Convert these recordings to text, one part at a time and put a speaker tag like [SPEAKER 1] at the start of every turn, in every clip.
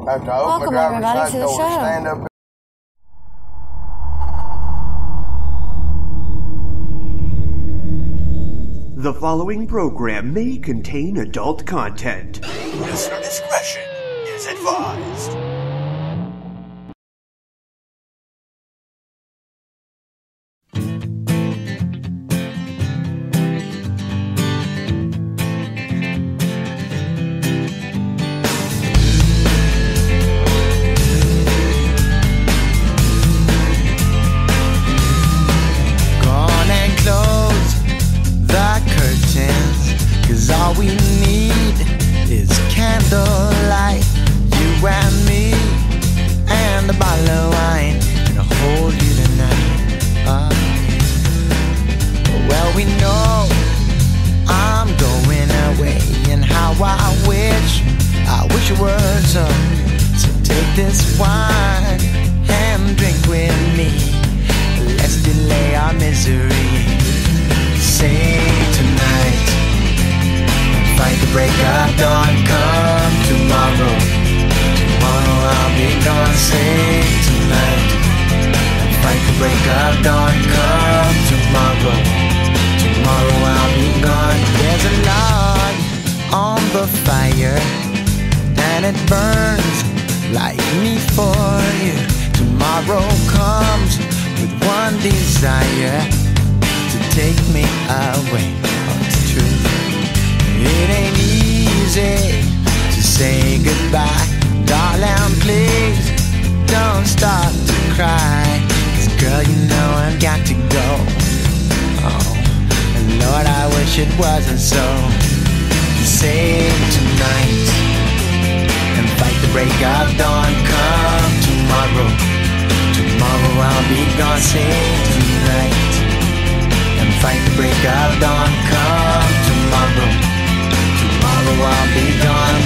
[SPEAKER 1] Welcome everybody to the show.
[SPEAKER 2] The following program may contain adult content. Listener discretion is advised.
[SPEAKER 3] All we need is candlelight, you and me, and a bottle of wine, and I'll hold you tonight. Well, we know I'm going away, and how I wish it were so. So take this wine and drink with me. Let's delay our misery. Say tonight, fight the break of dawn, come tomorrow. Tomorrow I'll be gone, say tonight. Fight the break of dawn, come tomorrow. Tomorrow I'll be gone. There's a log on the fire, and it burns like me for you. Tomorrow comes with one desire, to take me away. Oh, it's true. It ain't easy to say goodbye. Darling, please don't start to cry. 'Cause girl, you know I've got to go. Oh, and Lord, I wish it wasn't so. Save tonight and fight the break of dawn. Come tomorrow. Tomorrow I'll be gone. Save tonight and fight the break of dawn. Come tomorrow. Tomorrow I'll be gone.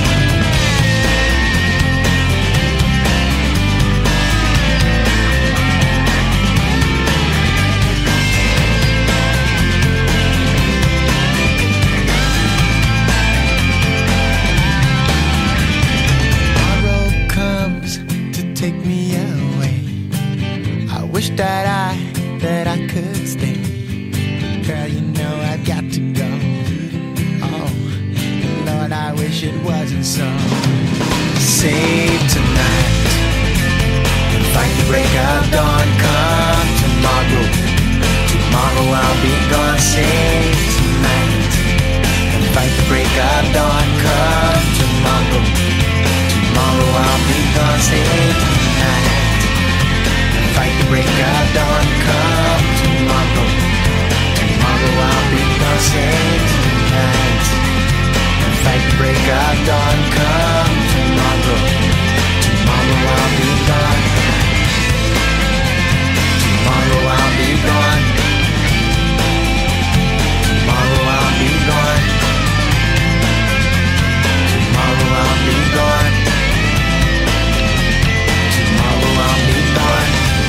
[SPEAKER 3] Tomorrow comes to take me away. I wish that I could stay. Girl, you know I've got to go. Lord, I wish it wasn't so. Save tonight and fight the break of dawn. Come tomorrow. Tomorrow I'll be gone. Save tonight and fight the break of dawn. Come tomorrow. Tomorrow I'll be gone. Save tonight and fight the break of dawn. Come tomorrow. Tomorrow I'll be gone. Save tonight. Fight the break of dawn, come tomorrow. Tomorrow I'll be gone. Tomorrow I'll be gone. Tomorrow I'll be gone. Tomorrow I'll be gone. Tomorrow I'll be gone.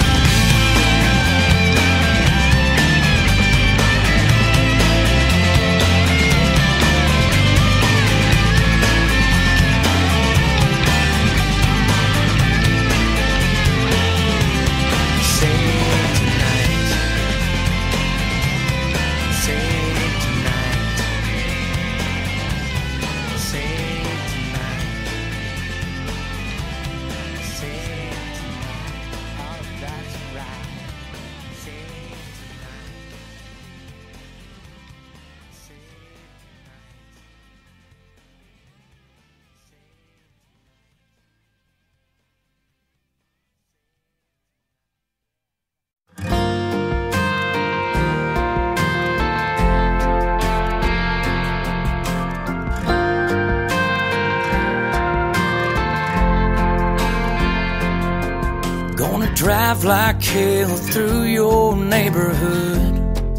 [SPEAKER 4] Drive like hell through your neighborhood.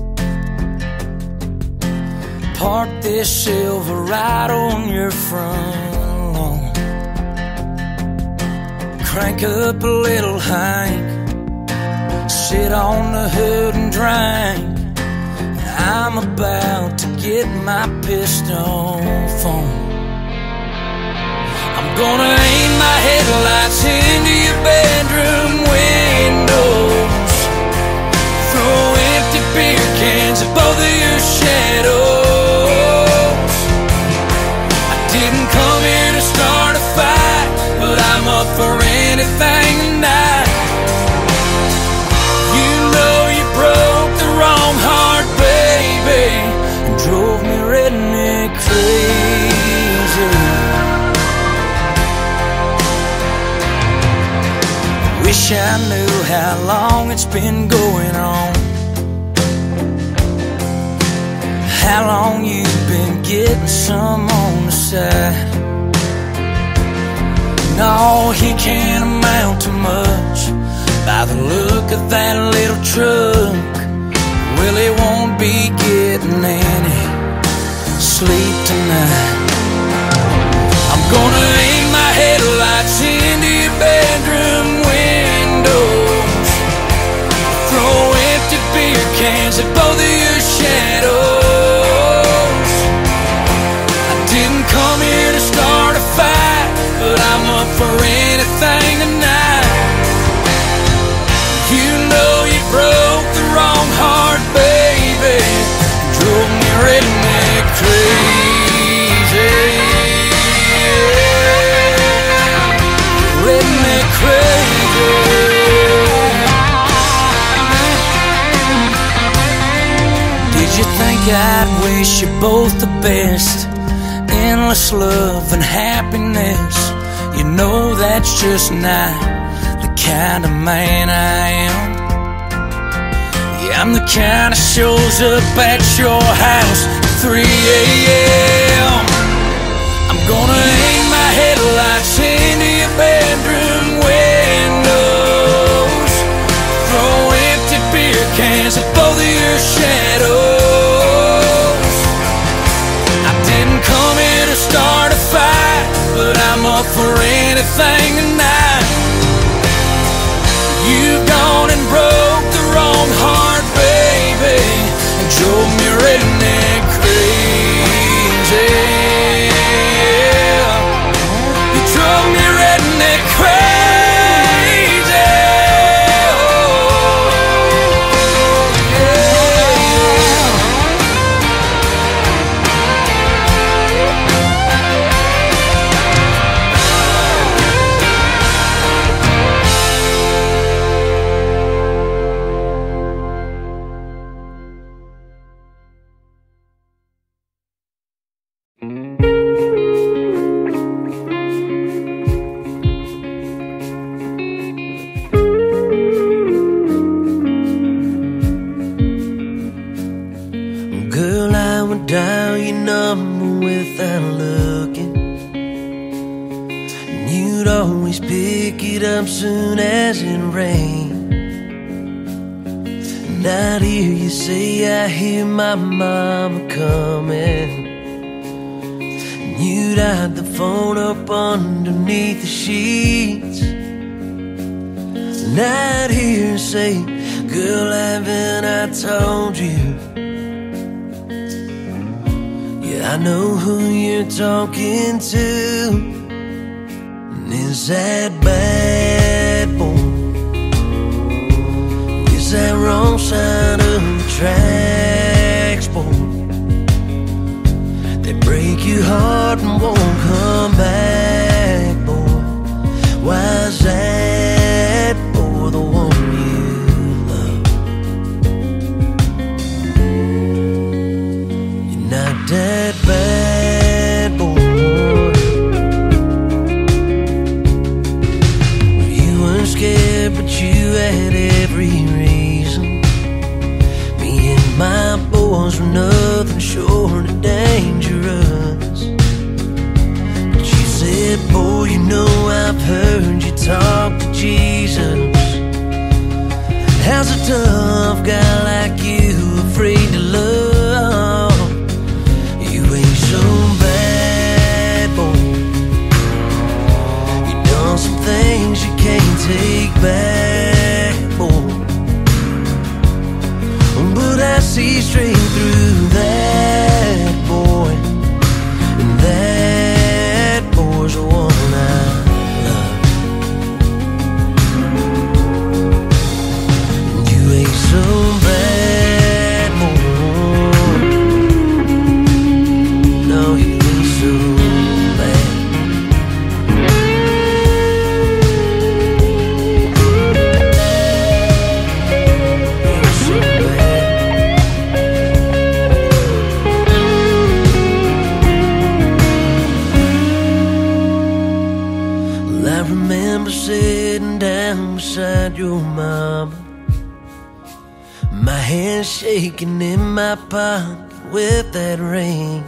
[SPEAKER 4] Park this Silverado on your front lawn. Crank up a little Hank, sit on the hood and drink. I'm about to get my pistol phone. I'm gonna aim my headlights wish I knew how long it's been going on, how long you've been getting some on the side. No, he can't amount to much by the look of that little truck. Well, he won't be getting any sleep tonight. I'm gonna aim my headlights into your bedroom windows, throw empty beer cans at both of your shadows. I didn't come here to start a fight, but I'm up for anything tonight. You know you broke the wrong heart, baby, drove me redneck crazy. Redneck crazy. Did you think I'd wish you both the best? Endless love and happiness. You know that's just not the kind of man I am. Yeah, I'm the kind that shows up at your house at 3 a.m. I'm gonna aim my headlights into your bedroom windows, throw empty beer cans at both of your shadows. I didn't come here to start a fight, but I'm up for anything tonight. You've gone and broke the wrong heart, baby, and drove me redneck crazy. You drove me redneck crazy. Oh, yeah.
[SPEAKER 3] Girl, I would dial your number without looking, and you'd always pick it up soon as it rang. And I'd hear you say, I hear my mama coming, and you'd hide the phone up underneath the sheets. And I'd hear her say, girl, haven't I told you? I know who you're talking to, and is that bad boy? Is that wrong side of the tracks, boy? They break your heart and won't come back, boy. Why's that boy the one you love? You're not that bad boy. You weren't scared, but you had every reason. Me and my boys were nothing short of dangerous. But you said, boy, you know I've heard you talk to Jesus. How's a tough guy like you afraid to love? You ain't so bad, boy. You done some things you can't take back, boy. But I see straight through that, boy. And that boy's the one I love. And you ain't so bad, boy. No, you ain't so bad. You're so bad. I remember sitting down beside your mama, my hand shaking in my pocket with that ring.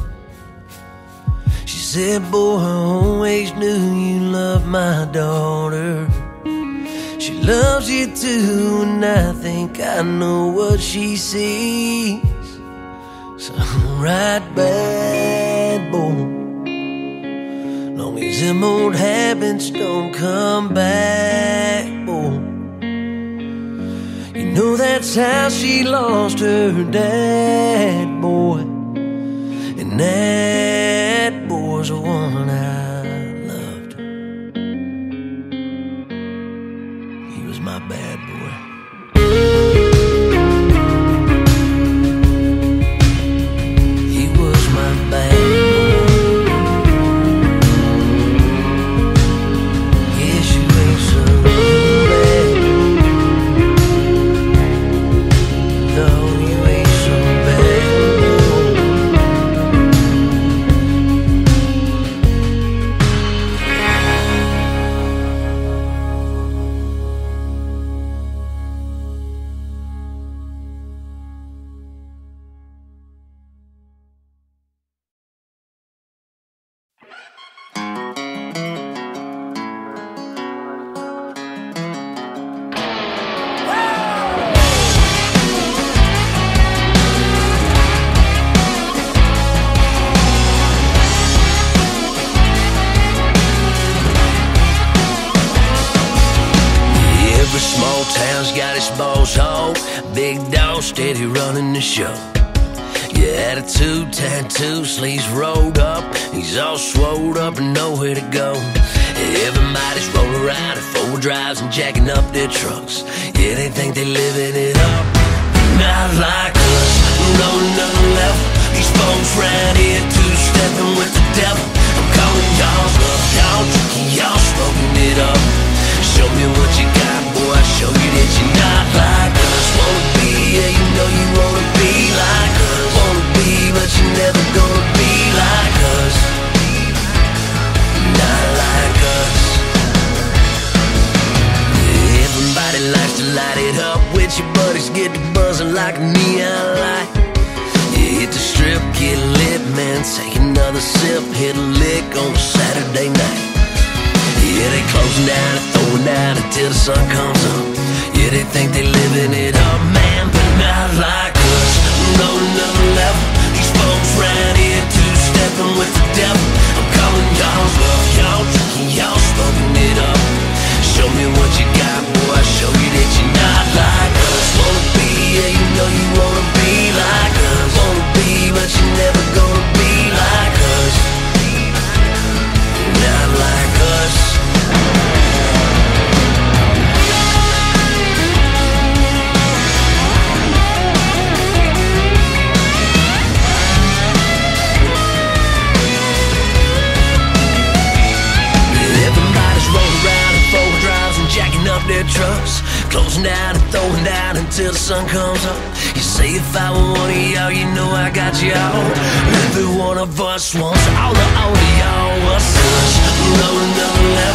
[SPEAKER 3] She said, boy, I always knew you loved my daughter. She loves you too, and I think I know what she sees. So right, bad boy, long as them old habits don't come back, boy. You know that's how she lost her dad, boy. And that boy's the one I loved. He was my bad boy. He was my bad boy. Yes, you ain't so bad. No, you ain't so bad. Every small town's got its boss hog, big dog steady running the show. Your attitude tattoo, sleeves rolled up, he's all swole up and nowhere to go. Everybody's rolling around in four-wheel drives and jacking up their trucks. Yeah, they think they living it up, not like us. We're on another level. These folks round here two-stepping with the devil. I'm calling y'all up, y'all drinking, y'all smoking it up. Show me what you got, boy, I'll show you that you're not like us. Wanna be, yeah, you know you wanna be like us. Wanna be, but you're never gonna be like us. Not like us. Everybody likes to light it up with your buddies, get to buzzing like a neon light. You hit the strip, get lit, man, take another sip, hit a lick on a Saturday night. Yeah, they closing down and throwing down until the sun comes up. Yeah, they think they living it up, man, but not like us. We're on another level. These folks round here two-stepping with the devil. I'm calling y'all up, y'all drinking, y'all smoking it up. Show me what you got, boy, I'll show you that you're not like us. Wanna be, yeah, you know you wanna be like us. Wanna be, but you're never gonna be like us. Not like us. Up their trucks, closing down and throwing down until the sun comes up. You say if I were one of y'all, you know I got y'all. Every one of us wants all of y'all. What's us? We're on another level.